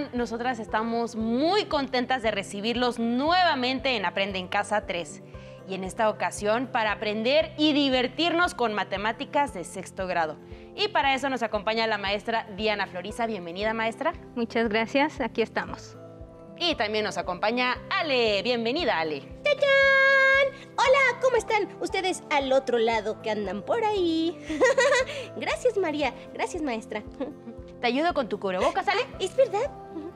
están? Nosotras estamos muy contentas de recibirlos nuevamente en Aprende en Casa 3. Y en esta ocasión para aprender y divertirnos con matemáticas de sexto grado. Y para eso nos acompaña la maestra Diana Floriza. Bienvenida, maestra. Muchas gracias, aquí estamos. Y también nos acompaña Ale. Bienvenida, Ale. ¡Tachán! Hola, ¿cómo están ustedes al otro lado que andan por ahí? Gracias, María. Gracias, maestra. ¿Te ayudo con tu cubrebocas, Ale? ¿Es verdad?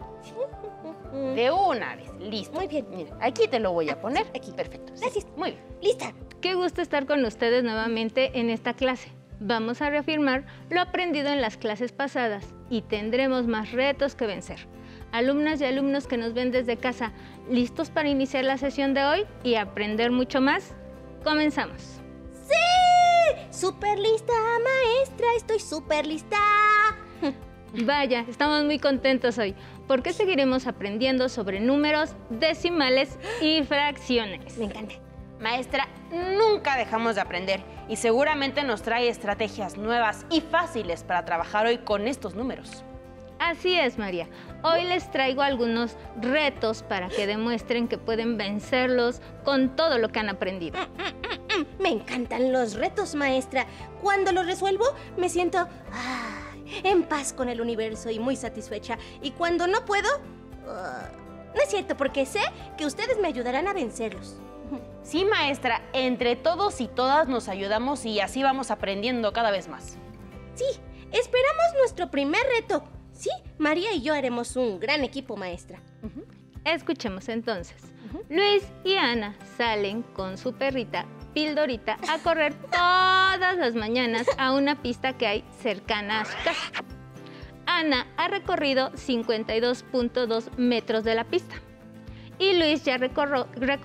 De una vez, listo. Muy bien. Mira, aquí te lo voy a poner. Aquí. Perfecto. Sí. Gracias. Muy bien. ¡Lista! Qué gusto estar con ustedes nuevamente en esta clase. Vamos a reafirmar lo aprendido en las clases pasadas y tendremos más retos que vencer. Alumnas y alumnos que nos ven desde casa, ¿listos para iniciar la sesión de hoy y aprender mucho más? Comenzamos. ¡Sí! ¡Súper lista, maestra! ¡Estoy súper lista! Vaya, estamos muy contentos hoy, porque seguiremos aprendiendo sobre números, decimales y fracciones. Me encanta. Maestra, nunca dejamos de aprender y seguramente nos trae estrategias nuevas y fáciles para trabajar hoy con estos números. Así es, María. Hoy les traigo algunos retos para que demuestren que pueden vencerlos con todo lo que han aprendido. Me encantan los retos, maestra. Cuando los resuelvo, me siento en paz con el universo y muy satisfecha. Y cuando no puedo, no es cierto, porque sé que ustedes me ayudarán a vencerlos. Sí, maestra, entre todos y todas nos ayudamos y así vamos aprendiendo cada vez más. Sí, esperamos nuestro primer reto. Sí, María y yo haremos un gran equipo, maestra. Escuchemos entonces. Luis y Ana salen con su perrita Pildorita a correr todas las mañanas a una pista que hay cercana a su casa. Ana ha recorrido 52.2 metros de la pista y Luis ya recorrió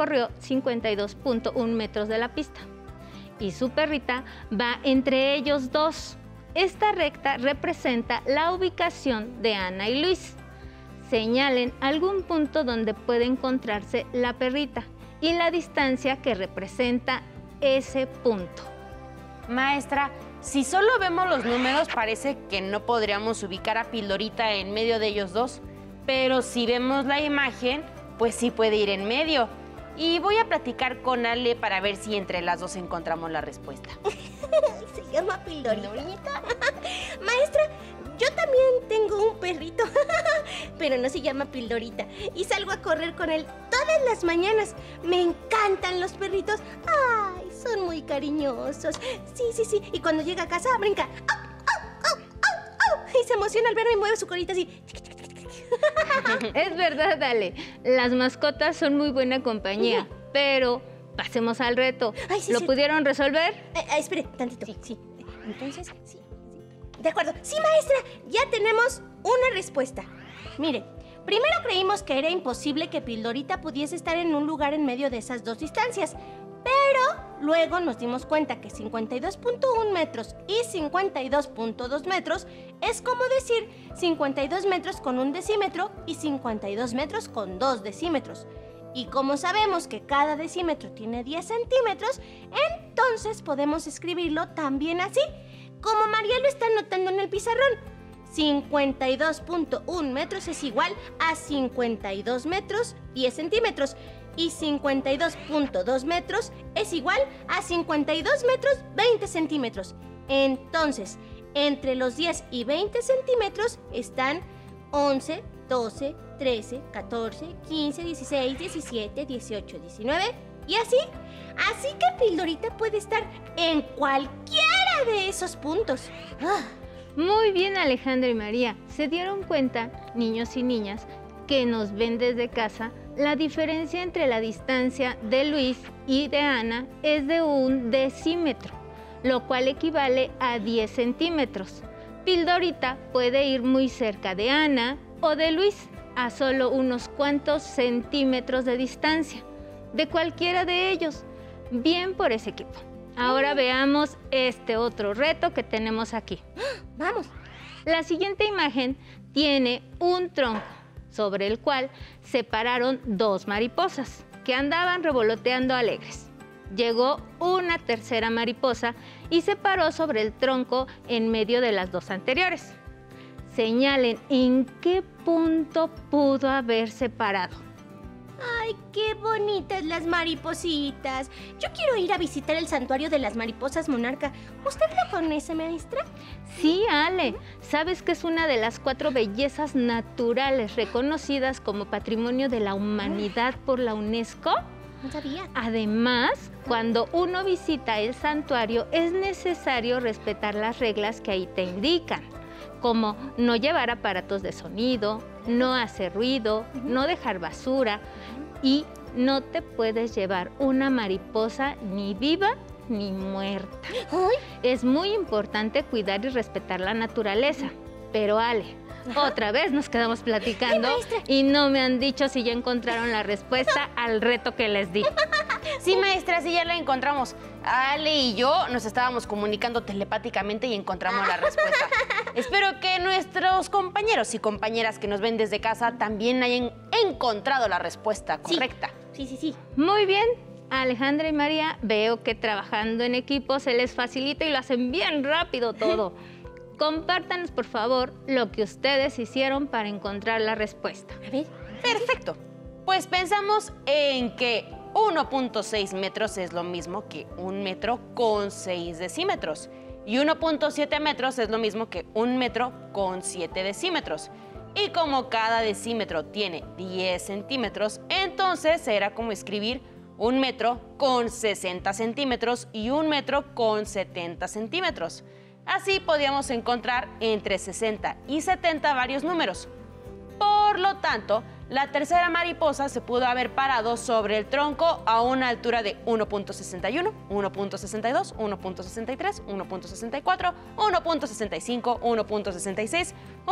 52.1 metros de la pista. Y su perrita va entre ellos dos. Esta recta representa la ubicación de Ana y Luis. Señalen algún punto donde puede encontrarse la perrita y la distancia que representa ese punto. Maestra, si solo vemos los números parece que no podríamos ubicar a Pildorita en medio de ellos dos, pero si vemos la imagen, pues sí puede ir en medio. Y voy a platicar con Ale para ver si entre las dos encontramos la respuesta. Se llama Pildorita. Maestra, yo también tengo un perrito, pero no se llama Pildorita. Y salgo a correr con él todas las mañanas. Me encantan los perritos. ¡Ay, son muy cariñosos! Sí. Y cuando llega a casa, brinca. ¡Au, au, au, au, au! Y se emociona al verme y mueve su colita así. Es verdad, Ale. Las mascotas son muy buena compañía, pero pasemos al reto. Ay, sí, ¿Lo sí. pudieron resolver? Espere, tantito. Sí. Entonces, sí. De acuerdo. Sí, maestra, ya tenemos una respuesta. Mire, primero creímos que era imposible que Pildorita pudiese estar en un lugar en medio de esas dos distancias. Pero luego nos dimos cuenta que 52.1 metros y 52.2 metros es como decir 52 metros con un decímetro y 52 metros con 2 decímetros. Y como sabemos que cada decímetro tiene 10 centímetros, entonces podemos escribirlo también así, como María lo está anotando en el pizarrón. 52.1 metros es igual a 52 metros 10 centímetros. Y 52.2 metros es igual a 52 metros 20 centímetros. Entonces, entre los 10 y 20 centímetros están 11, 12, 13, 14, 15, 16, 17, 18, 19 y así. Así que Pildorita puede estar en cualquiera de esos puntos. Muy bien, Alejandra y María. ¿Se dieron cuenta, niños y niñas, que nos ven desde casa? La diferencia entre la distancia de Luis y de Ana es de 1 decímetro, lo cual equivale a 10 centímetros. Pildorita puede ir muy cerca de Ana o de Luis, a solo unos cuantos centímetros de distancia, de cualquiera de ellos. Bien por ese equipo. Ahora veamos este otro reto que tenemos aquí. Vamos. La siguiente imagen tiene un tronco, sobre el cual se pararon dos mariposas que andaban revoloteando alegres. Llegó una tercera mariposa y se paró sobre el tronco en medio de las dos anteriores. señalen en qué punto pudo haberse parado. ¡Ay, qué bonitas las maripositas! Yo quiero ir a visitar el santuario de las mariposas monarca. ¿Usted lo conoce, maestra? Sí, Ale, ¿sabes que es una de las 4 bellezas naturales reconocidas como Patrimonio de la Humanidad por la UNESCO? No sabía. Además, cuando uno visita el santuario es necesario respetar las reglas que ahí te indican, como no llevar aparatos de sonido, no hacer ruido, no dejar basura y no te puedes llevar una mariposa ni viva ni muerta. ¡Ay! Es muy importante cuidar y respetar la naturaleza. Pero Ale, otra vez nos quedamos platicando y no me han dicho si ya encontraron la respuesta al reto que les di. Sí, maestra, sí, ya la encontramos. Ale y yo nos estábamos comunicando telepáticamente y encontramos la respuesta. Espero que nuestros compañeros y compañeras que nos ven desde casa también hayan encontrado la respuesta correcta. Sí. Muy bien, Alejandra y María, veo que trabajando en equipo se les facilita y lo hacen bien rápido todo. Compártanos, por favor, lo que ustedes hicieron para encontrar la respuesta. A ver. Perfecto. Pues pensamos en que 1.6 metros es lo mismo que 1 metro con 6 decímetros. Y 1.7 metros es lo mismo que 1 metro con 7 decímetros. Y como cada decímetro tiene 10 centímetros, entonces era como escribir 1 metro con 60 centímetros y 1 metro con 70 centímetros. Así podíamos encontrar entre 60 y 70 varios números. Por lo tanto, la tercera mariposa se pudo haber parado sobre el tronco a una altura de 1.61, 1.62, 1.63, 1.64, 1.65, 1.66,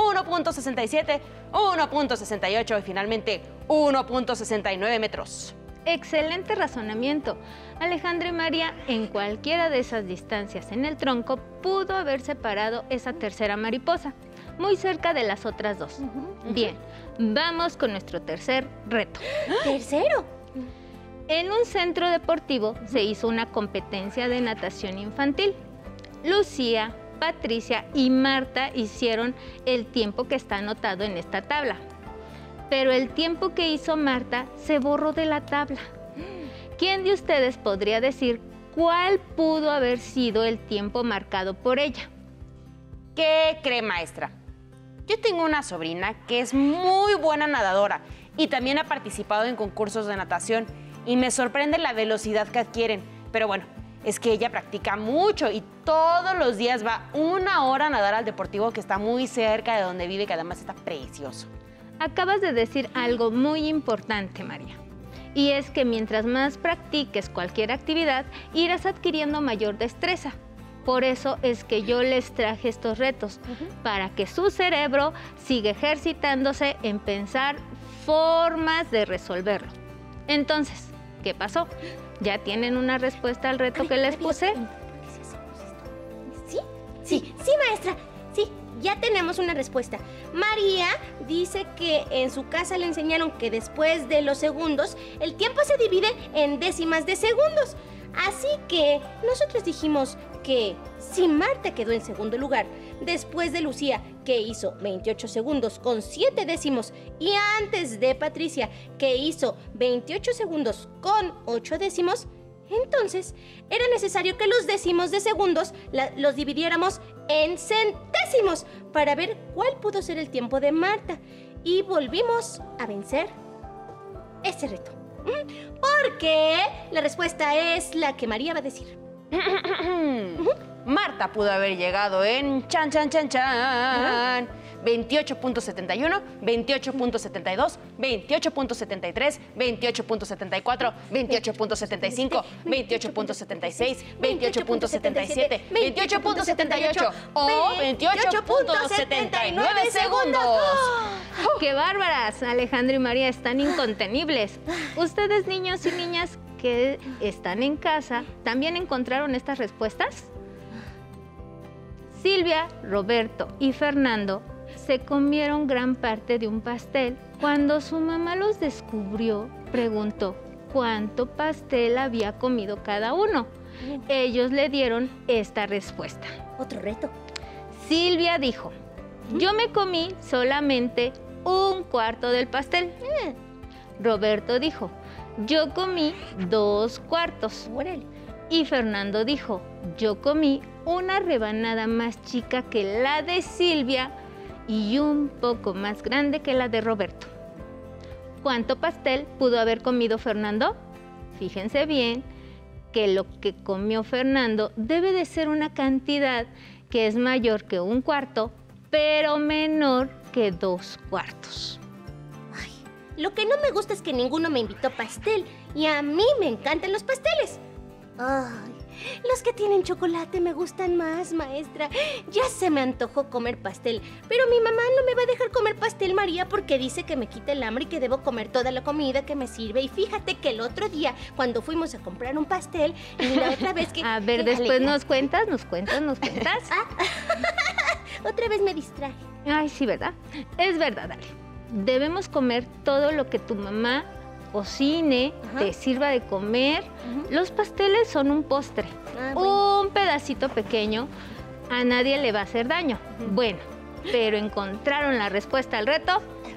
1.67, 1.68 y finalmente 1.69 metros. Excelente razonamiento. Alejandra y María, en cualquiera de esas distancias en el tronco, pudo haber separado esa tercera mariposa, muy cerca de las otras dos. Bien, vamos con nuestro tercer reto. ¿Tercero? En un centro deportivo se hizo una competencia de natación infantil. Lucía, Patricia y Marta hicieron el tiempo que está anotado en esta tabla. Pero el tiempo que hizo Marta se borró de la tabla. ¿Quién de ustedes podría decir cuál pudo haber sido el tiempo marcado por ella? ¿Qué cree, maestra? Yo tengo una sobrina que es muy buena nadadora y también ha participado en concursos de natación y me sorprende la velocidad que adquieren. Pero bueno, es que ella practica mucho y todos los días va 1 hora a nadar al deportivo que está muy cerca de donde vive, que además está precioso. Acabas de decir algo muy importante, María. Y es que mientras más practiques cualquier actividad, irás adquiriendo mayor destreza. Por eso es que yo les traje estos retos, para que su cerebro siga ejercitándose en pensar formas de resolverlo. Entonces, ¿qué pasó? ¿Ya tienen una respuesta al reto que les puse? Sí, maestra. Sí, ya tenemos una respuesta. María dice que en su casa le enseñaron que después de los segundos, el tiempo se divide en décimas de segundos. Así que nosotros dijimos que si Marta quedó en segundo lugar, después de Lucía, que hizo 28 segundos con 7 décimos, y antes de Patricia, que hizo 28 segundos con 8 décimos, entonces era necesario que los décimos de segundos los dividiéramos en centésimos para ver cuál pudo ser el tiempo de Marta. Y volvimos a vencer ese reto. Porque la respuesta es la que María va a decir. Marta pudo haber llegado en 28.71, 28.72, 28.73, 28.74, 28.75, 28.76, 28.77, 28.78 o 28.79 segundos. ¡Qué bárbaras! Alejandra y María están incontenibles. Ustedes, niños y niñas que están en casa, ¿también encontraron estas respuestas? Silvia, Roberto y Fernando se comieron gran parte de un pastel. Cuando su mamá los descubrió, preguntó cuánto pastel había comido cada uno. Ellos le dieron esta respuesta. Otro reto. Silvia dijo, Yo me comí solamente un cuarto del pastel. Roberto dijo, yo comí 2 cuartos. Órale. Y Fernando dijo, yo comí una rebanada más chica que la de Silvia y un poco más grande que la de Roberto. ¿Cuánto pastel pudo haber comido Fernando? Fíjense bien que lo que comió Fernando debe de ser una cantidad que es mayor que un cuarto, pero menor que 2 cuartos. Ay, lo que no me gusta es que ninguno me invitó pastel y a mí me encantan los pasteles. Ay, los que tienen chocolate me gustan más, maestra. Ya se me antojó comer pastel, pero mi mamá no me va a dejar comer pastel, María, porque dice que me quita el hambre y que debo comer toda la comida que me sirve. Y fíjate que el otro día, cuando fuimos a comprar un pastel, y la otra vez que... A ver, después nos cuentas. Otra vez me distraje. Ay, sí, ¿verdad? Es verdad, Ale. Debemos comer todo lo que tu mamá cocine, te sirva de comer. Los pasteles son un postre, bueno. Un pedacito pequeño, a nadie le va a hacer daño. Bueno, pero ¿encontraron la respuesta al reto? A ver,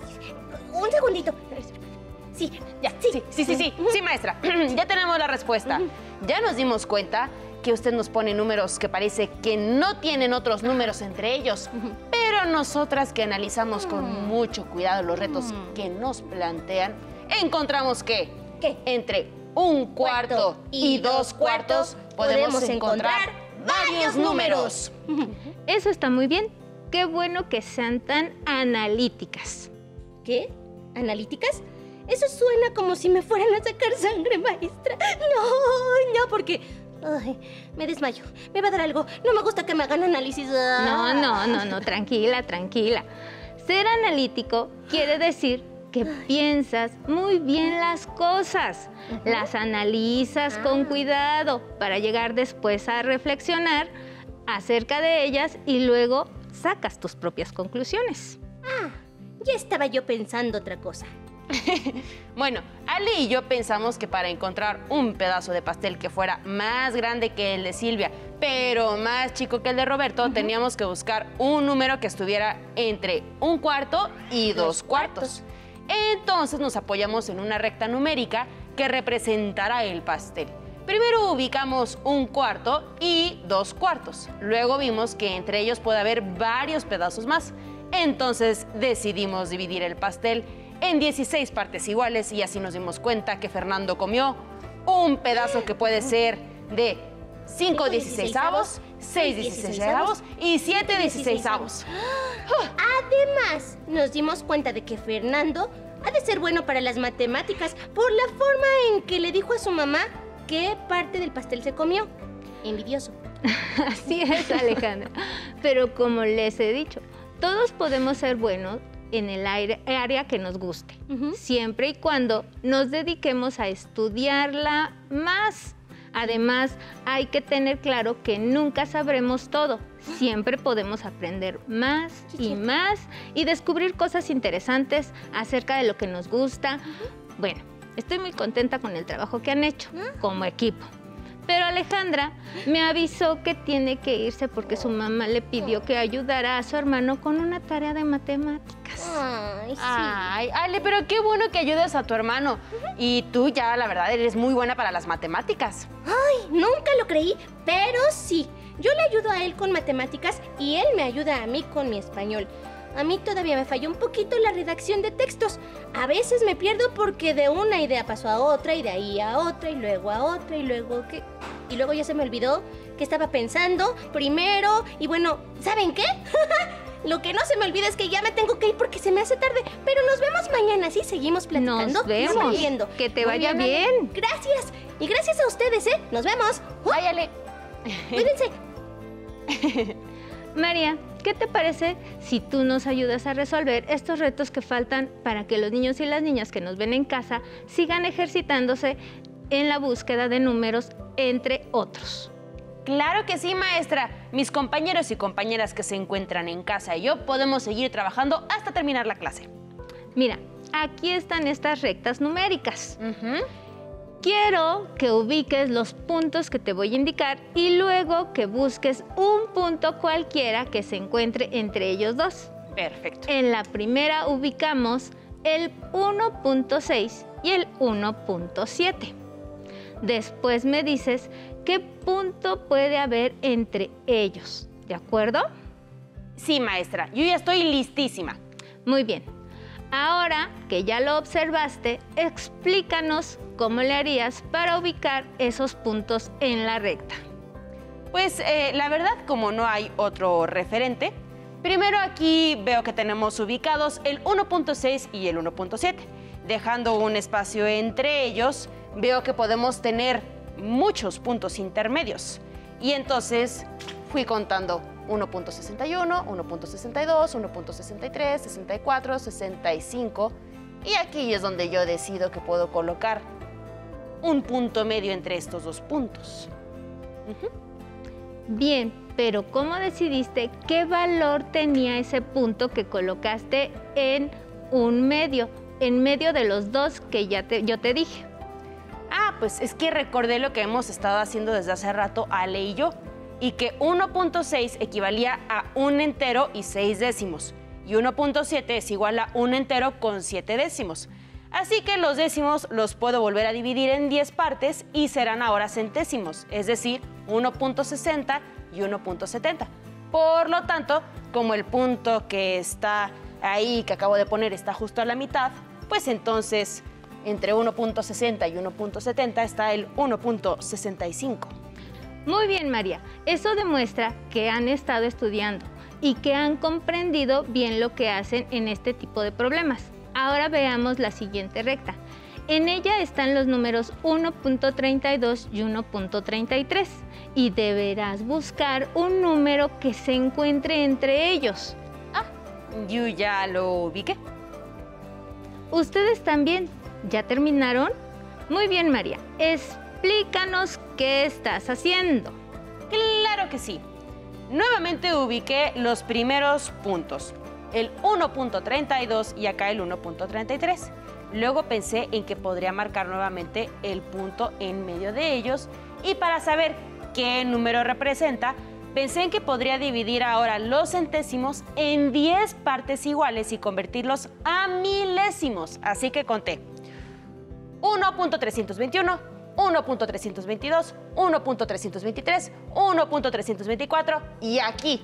un segundito. Sí, ya, sí. Sí, maestra. Ya tenemos la respuesta. Ya nos dimos cuenta que usted nos pone números que parece que no tienen otros números entre ellos. Pero nosotras que analizamos con mucho cuidado los retos que nos plantean, encontramos que entre un cuarto y 2 cuartos podemos encontrar varios números. Eso está muy bien. Qué bueno que sean tan analíticas. ¿Qué? ¿Analíticas? Eso suena como si me fueran a sacar sangre, maestra. No, porque... Ay, me desmayo. Me va a dar algo. No me gusta que me hagan análisis. No, tranquila. Ser analítico quiere decir que piensas muy bien las cosas, las analizas con cuidado para llegar después a reflexionar acerca de ellas y luego sacas tus propias conclusiones. Ya estaba yo pensando otra cosa. Bueno, Ale y yo pensamos que para encontrar un pedazo de pastel que fuera más grande que el de Silvia, pero más chico que el de Roberto, teníamos que buscar un número que estuviera entre un cuarto y 2 cuartos. Entonces nos apoyamos en una recta numérica que representará el pastel. Primero ubicamos un cuarto y 2 cuartos. Luego vimos que entre ellos puede haber varios pedazos más. Entonces decidimos dividir el pastel en 16 partes iguales y así nos dimos cuenta que Fernando comió un pedazo que puede ser de 5 16avos, 6 16avos y 7 16avos. Además, nos dimos cuenta de que Fernando ha de ser bueno para las matemáticas por la forma en que le dijo a su mamá qué parte del pastel se comió. Envidioso. Así es, Alejandra. Pero como les he dicho, todos podemos ser buenos en el área que nos guste, siempre y cuando nos dediquemos a estudiarla más. Además, hay que tener claro que nunca sabremos todo. Siempre podemos aprender más y más y descubrir cosas interesantes acerca de lo que nos gusta. Bueno, estoy muy contenta con el trabajo que han hecho como equipo. Pero Alejandra me avisó que tiene que irse porque su mamá le pidió que ayudara a su hermano con una tarea de matemáticas. Ay, sí. Ay, Ale, pero qué bueno que ayudes a tu hermano. Y tú ya, la verdad, eres muy buena para las matemáticas. Ay, nunca lo creí, pero sí. Yo le ayudo a él con matemáticas y él me ayuda a mí con mi español. A mí todavía me falló un poquito la redacción de textos. A veces me pierdo porque de una idea paso a otra y de ahí a otra y luego a otra y luego ¿qué? Y luego ya se me olvidó que estaba pensando primero y bueno, ¿saben qué? Lo que no se me olvida es que ya me tengo que ir porque se me hace tarde. Pero nos vemos mañana, ¿sí? Seguimos platicando. Nos vemos. Aprendiendo. Que te vaya bien. Gracias. Y gracias a ustedes, ¿eh? Nos vemos. Váyale. Cuídense. María, ¿qué te parece si tú nos ayudas a resolver estos retos que faltan para que los niños y las niñas que nos ven en casa sigan ejercitándose en la búsqueda de números, entre otros? Claro que sí, maestra. Mis compañeros y compañeras que se encuentran en casa y yo podemos seguir trabajando hasta terminar la clase. Mira, aquí están estas rectas numéricas. Quiero que ubiques los puntos que te voy a indicar y luego que busques un punto cualquiera que se encuentre entre ellos dos. Perfecto. En la primera ubicamos el 1.6 y el 1.7. Después me dices qué punto puede haber entre ellos, ¿de acuerdo? Sí, maestra, yo ya estoy listísima. Muy bien. Ahora que ya lo observaste, explícanos cómo le harías para ubicar esos puntos en la recta. Pues la verdad, como no hay otro referente, primero aquí veo que tenemos ubicados el 1.6 y el 1.7. Dejando un espacio entre ellos, veo que podemos tener muchos puntos intermedios. Y entonces fui contando 1.61, 1.62, 1.63, 64, 65. Y aquí es donde yo decido que puedo colocar un punto medio entre estos dos puntos. Bien, pero ¿cómo decidiste qué valor tenía ese punto que colocaste en un medio, en medio de los dos que yo te dije? Ah, pues es que recordé lo que hemos estado haciendo desde hace rato Ale y yo, y que 1.6 equivalía a un entero y 6 décimos, y 1.7 es igual a un entero con 7 décimos. Así que los décimos los puedo volver a dividir en 10 partes y serán ahora centésimos, es decir, 1.60 y 1.70. Por lo tanto, como el punto que está ahí, que acabo de poner, está justo a la mitad, pues entonces entre 1.60 y 1.70 está el 1.65. Muy bien, María. Eso demuestra que han estado estudiando y que han comprendido bien lo que hacen en este tipo de problemas. Ahora veamos la siguiente recta. En ella están los números 1.32 y 1.33 y deberás buscar un número que se encuentre entre ellos. Ah, yo ya lo ubiqué. ¿Ustedes también? ¿Ya terminaron? Muy bien, María. Explícanos qué estás haciendo. Claro que sí. Nuevamente ubiqué los primeros puntos, el 1.32 y acá el 1.33. Luego pensé en que podría marcar nuevamente el punto en medio de ellos y para saber qué número representa, pensé en que podría dividir ahora los centésimos en 10 partes iguales y convertirlos a milésimos. Así que conté 1.321, 1.322, 1.323, 1.324 y aquí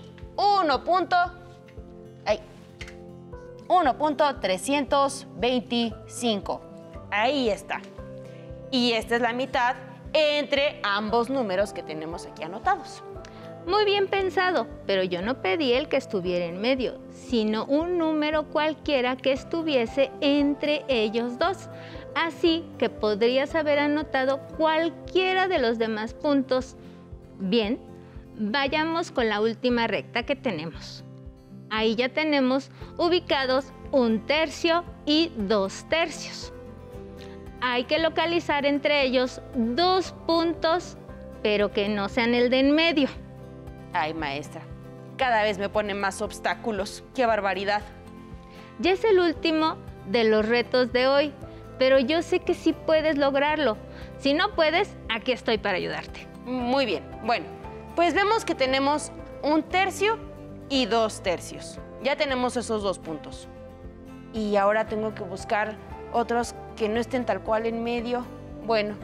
1.325. Ahí está. Y esta es la mitad entre ambos números que tenemos aquí anotados. Muy bien pensado, pero yo no pedí el que estuviera en medio, sino un número cualquiera que estuviese entre ellos dos. Así que podrías haber anotado cualquiera de los demás puntos. Bien, vayamos con la última recta que tenemos. Ahí ya tenemos ubicados 1/3 y 2/3. Hay que localizar entre ellos dos puntos, pero que no sean el de en medio. Ay, maestra, cada vez me ponen más obstáculos. ¡Qué barbaridad! Ya es el último de los retos de hoy, pero yo sé que sí puedes lograrlo. Si no puedes, aquí estoy para ayudarte. Muy bien. Bueno, pues vemos que tenemos 1/3 y 2/3. Ya tenemos esos dos puntos. Y ahora tengo que buscar otros que no estén tal cual en medio. Bueno,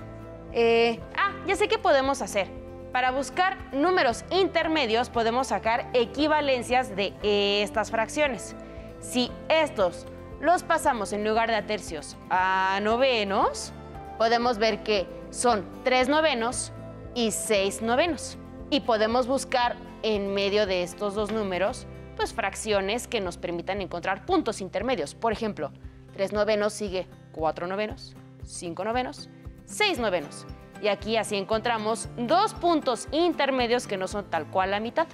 ya sé qué podemos hacer. Para buscar números intermedios podemos sacar equivalencias de estas fracciones. Si estos los pasamos en lugar de a tercios a novenos, podemos ver que son 3 novenos y 6 novenos. Y podemos buscar en medio de estos dos números, pues fracciones que nos permitan encontrar puntos intermedios. Por ejemplo, 3 novenos sigue 4 novenos, 5 novenos, 6 novenos. Y aquí así encontramos dos puntos intermedios que no son tal cual la mitad.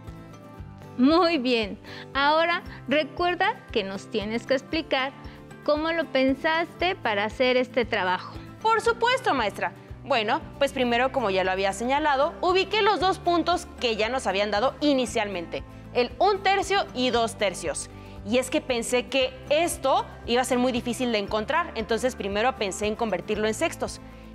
Muy bien. Ahora recuerda que nos tienes que explicar cómo lo pensaste para hacer este trabajo. Por supuesto, maestra. Bueno, pues primero, como ya lo había señalado, ubiqué los dos puntos que ya nos habían dado inicialmente, el 1/3 y 2/3. Y es que pensé que esto iba a ser muy difícil de encontrar, entonces primero pensé en convertirlo en sextos.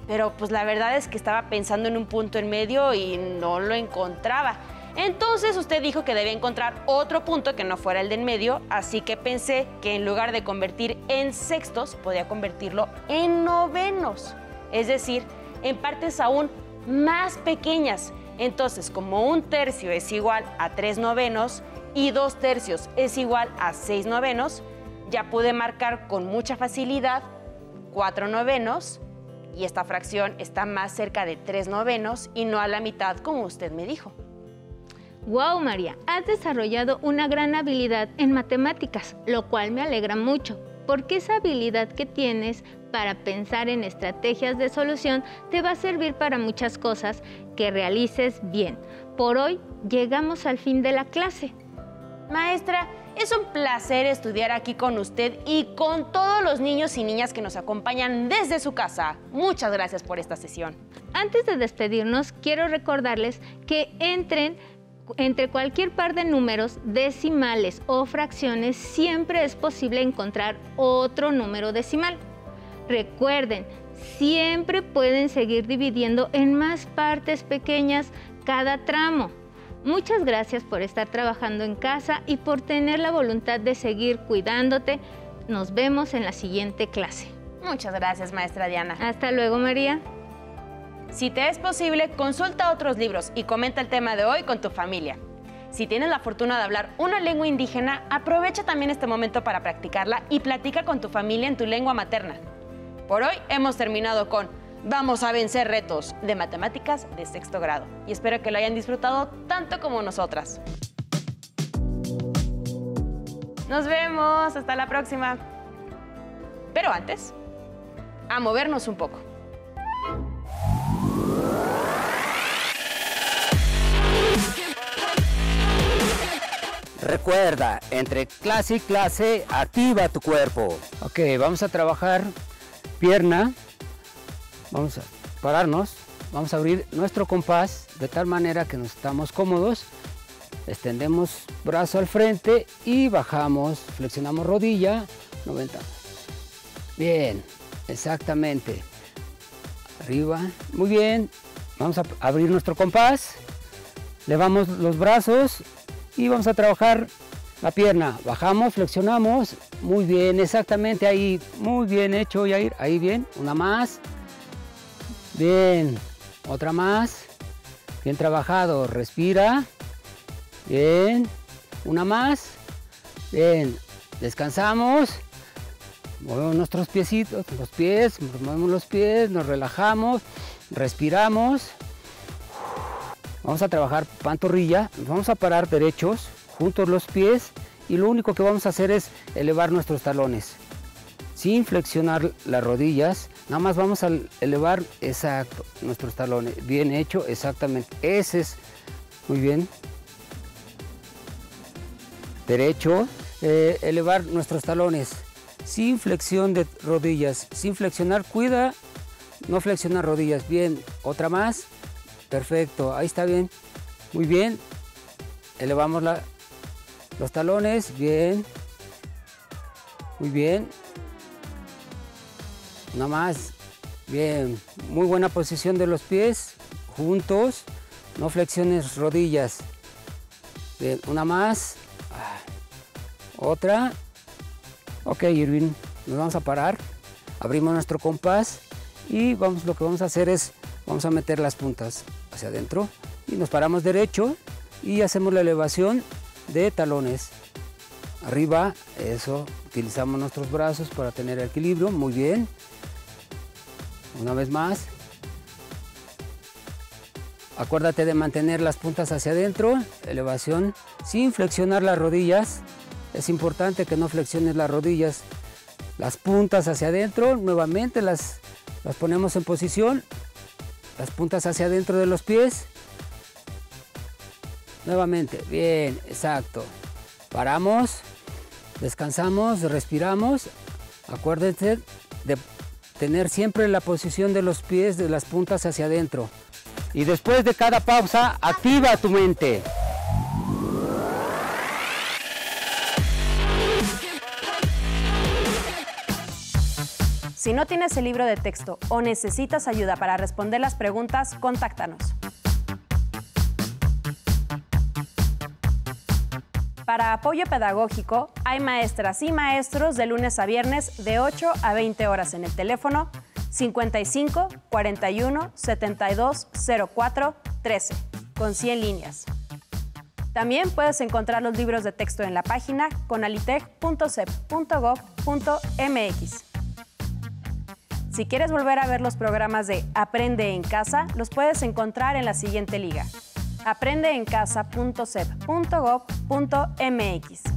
pero pues la verdad es que estaba pensando en un punto en medio y no lo encontraba. Entonces usted dijo que debía encontrar otro punto que no fuera el de en medio, así que pensé que en lugar de convertir en sextos, podía convertirlo en novenos, es decir, en partes aún más pequeñas. Entonces, como 1/3 es igual a 3 novenos y 2/3 es igual a 6 novenos, ya pude marcar con mucha facilidad 4 novenos y esta fracción está más cerca de 3 novenos y no a la mitad como usted me dijo. ¡Wow, María! Has desarrollado una gran habilidad en matemáticas, lo cual me alegra mucho, porque esa habilidad que tienes para pensar en estrategias de solución te va a servir para muchas cosas que realices bien. Por hoy llegamos al fin de la clase. Maestra, es un placer estudiar aquí con usted y con todos los niños y niñas que nos acompañan desde su casa. Muchas gracias por esta sesión. Antes de despedirnos, quiero recordarles que entre cualquier par de números, decimales o fracciones, siempre es posible encontrar otro número decimal. Recuerden, siempre pueden seguir dividiendo en más partes pequeñas cada tramo. Muchas gracias por estar trabajando en casa y por tener la voluntad de seguir cuidándote. Nos vemos en la siguiente clase. Muchas gracias, maestra Diana. Hasta luego, María. Si te es posible, consulta otros libros y comenta el tema de hoy con tu familia. Si tienes la fortuna de hablar una lengua indígena, aprovecha también este momento para practicarla y platica con tu familia en tu lengua materna. Por hoy hemos terminado con Vamos a vencer retos de matemáticas de 6º grado y espero que lo hayan disfrutado tanto como nosotras. Nos vemos, hasta la próxima. Pero antes, a movernos un poco. Recuerda, entre clase y clase, activa tu cuerpo. Ok, vamos a trabajar pierna. Vamos a pararnos. Vamos a abrir nuestro compás de tal manera que nos estamos cómodos. Extendemos brazo al frente y bajamos, flexionamos rodilla, 90. Bien, exactamente. Arriba, muy bien. Vamos a abrir nuestro compás. Levamos los brazos y vamos a trabajar la pierna. Bajamos, flexionamos. Muy bien, exactamente ahí. Muy bien hecho, Yair. Ahí bien, una más. Bien, otra más. Bien trabajado, respira. Bien, una más. Bien, descansamos. Movemos nuestros piecitos, movemos los pies, nos relajamos, respiramos. Vamos a trabajar pantorrilla, nos vamos a parar derechos, juntos los pies y lo único que vamos a hacer es elevar nuestros talones. Sin flexionar las rodillas, nada más vamos a elevar, exacto, nuestros talones. Bien hecho, exactamente, ese es, muy bien. Derecho, elevar nuestros talones. Sin flexión de rodillas, sin flexionar, cuida, no flexionar rodillas. Bien, otra más, perfecto, ahí está bien, muy bien. Elevamos los talones, bien, muy bien. Una más, bien, muy buena posición de los pies, juntos, no flexiones rodillas. Bien, una más, otra. Ok, Irving, nos vamos a parar, abrimos nuestro compás y lo que vamos a hacer es, vamos a meter las puntas hacia adentro y nos paramos derecho y hacemos la elevación de talones. Arriba, eso, utilizamos nuestros brazos para tener equilibrio, muy bien. Una vez más. Acuérdate de mantener las puntas hacia adentro, elevación, sin flexionar las rodillas. Es importante que no flexiones las rodillas, las puntas hacia adentro, nuevamente las ponemos en posición, las puntas hacia adentro de los pies, nuevamente, bien, exacto, paramos, descansamos, respiramos, acuérdense de tener siempre la posición de los pies, de las puntas hacia adentro. Y después de cada pausa, activa tu mente. Si no tienes el libro de texto o necesitas ayuda para responder las preguntas, contáctanos. Para apoyo pedagógico, hay maestras y maestros de lunes a viernes de 8 a 20 horas en el teléfono 55 41 72 04 13, con 100 líneas. También puedes encontrar los libros de texto en la página conalitec.cep.gov.mx. Si quieres volver a ver los programas de Aprende en Casa, los puedes encontrar en la siguiente liga: aprendeencasa.cep.gov.mx.